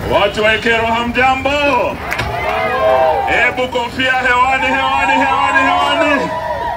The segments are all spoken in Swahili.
Watu wa Ekero hamjambo? Hebu kofia hewani, hewani, hewani, hewani.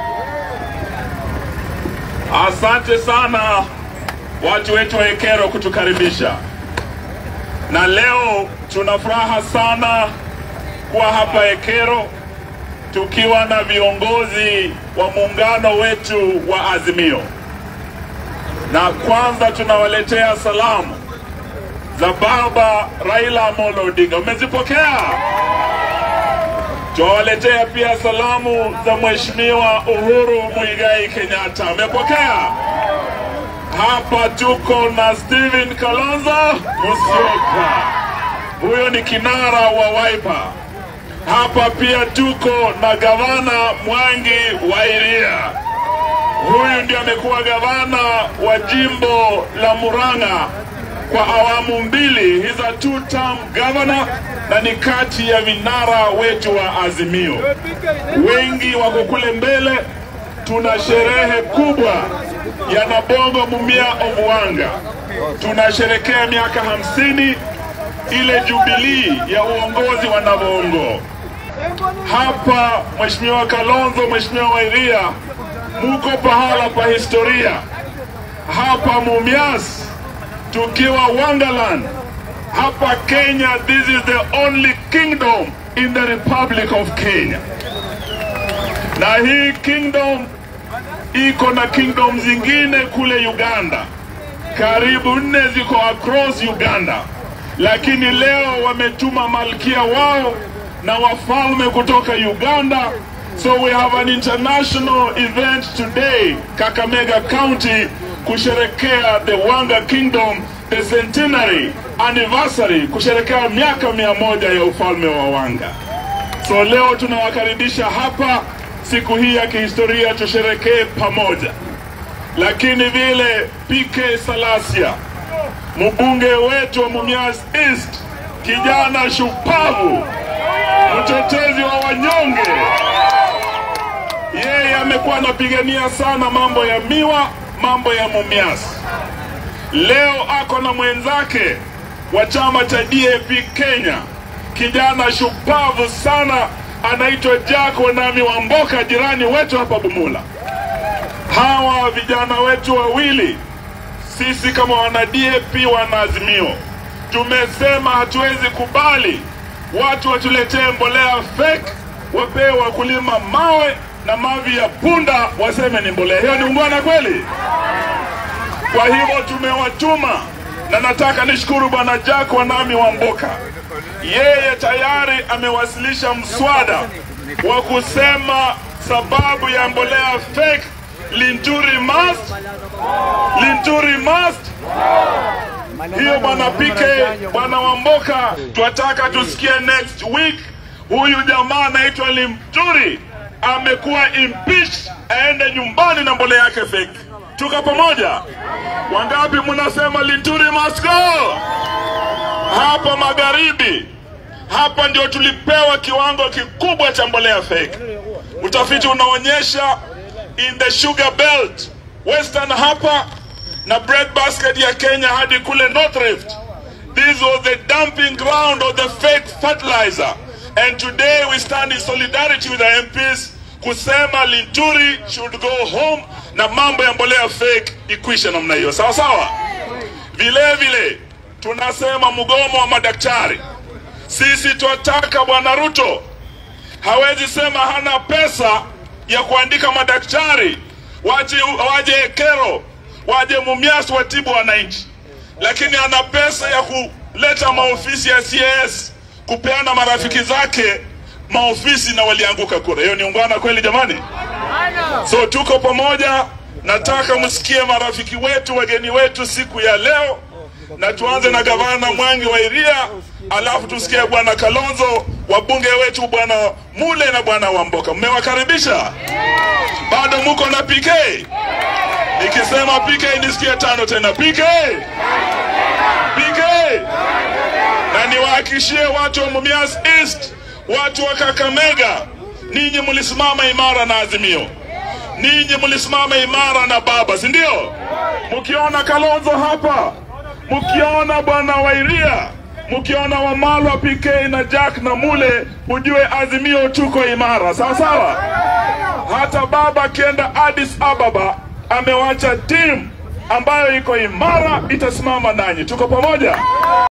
Asante sana watu wetu wa Ekero kutukaribisha. Na leo tunafuraha sana kuwa hapa Ekero tukiwa na viongozi wa muungano wetu wa Azimio. Na kwanza tunawaletea salamu za Baba Raila Amolo Odinga. Umezipokea? Tunawaletea pia salamu za Mheshimiwa Uhuru Muigai Kenyatta. Umepokea? Hapa tuko na Stephen Kalonzo Musyoka. Huyo ni kinara wa Wiper. Hapa pia tuko na Gavana Mwangi wa Iria. Huyu ndiye amekuwa gavana wa jimbo la Murang'a kwa awamu mbili. He's a two-term governor na ni kati ya vinara wetu wa Azimio. Wengi wako kule mbele. Tuna sherehe kubwa ya Nabongo Mumia Obuanga. Tunasherekea miaka 50 ile jubilii ya uongozi wa Nabongo. Hapa Mheshimiwa Kalonzo, Mheshimiwa Wairia, muko pahala pa historia. Hapa Mumias tukiwa Wonderland. Hapa Kenya, this is the only kingdom in the Republic of Kenya. Na hii kingdom iko na kingdom zingine kule Uganda. Karibu 4 ziko across Uganda. Lakini leo wametuma malkia wao na wafalme kutoka Uganda. So we have an international event today, Kakamega County, kusherekea the Wanga Kingdom, the centenary anniversary, kusherekea miaka 100 ya ufalme wa Wanga. So leo tunawakaribisha hapa siku hii ya kihistoria tusherekee pamoja. Lakini vile PK Salasia, mbunge wetu wa Mumias East, kijana shupavu, mtetezi wa wanyonge, yeye amekuwa anapigania sana mambo ya miwa, mambo ya Mumias. Leo ako na mwenzake wa chama cha DAP Kenya, kijana shupavu sana, anaitwa Jack Wanami Wamboka, jirani wetu hapa Bumula. Hawa vijana wetu wawili, sisi kama wana DAP wana Azimio, tumesema hatuwezi kubali watu watuletee mbolea fake, wapewe wakulima mawe na mavi ya punda waseme ni mbolea. Hiyo ni ungwana kweli? Kwa hivyo tumewatuma, na nataka nishukuru bwana Jack Wanami Wamboka. Yeye tayari amewasilisha mswada wa kusema sababu ya mbolea fake, Linturi must, Linturi must. Hiyo bwana PK, bwana Wamboka, tunataka tusikie next week huyu jamaa anaitwa Linturi amekuwa impeached, aende nyumbani na mbolea yake fake. Tuka pamoja? Wangapi mnasema Linturi must go? Hapa magharibi, hapa ndio tulipewa kiwango kikubwa cha mbolea fake. Utafiti unaonyesha in the sugar belt, western hapa na breadbasket ya Kenya hadi kule North Rift, this was the dumping ground of the fake fertilizer. And today we stand in solidarity with the MPs kusema Linturi should go home na mambo ya mbolea fake ikwisha namna hiyo. Sawa sawa? Vile vile tunasema mgomo wa madaktari. Sisi tunataka bwana Ruto, hawezi sema hana pesa ya kuandika madaktari waje Ekero, waje Mumias watibu wananchi, lakini ana pesa ya kuleta maofisi ya CS kupeana marafiki zake maofisi na walianguka kura. Hiyo ni ungwana kweli jamani? So tuko pamoja. Nataka msikie marafiki wetu, wageni wetu siku ya leo, na tuanze na gavana Mwangi wa Iria, alafu tusikie bwana Kalonzo, wabunge wetu bwana Mule na bwana Wamboka. Mmewakaribisha? Bado muko na PK? Nikisema PK nisikie 5 tena. PK! PK! Na niwahakishie watu wa Mumias East, watu wa Kakamega, ninyi mlisimama imara na Azimio. Ninyi mlisimama imara na baba, si ndio? Mkiona Kalonzo hapa, mkiona bwana Wairia, Mkiona Wamalwa PK na Jack na Mule, ujue Azimio tuko imara. Sawa sawa. Hata baba akienda Addis Ababa amewacha timu ambayo iko imara, itasimama nanyi. Tuko pamoja.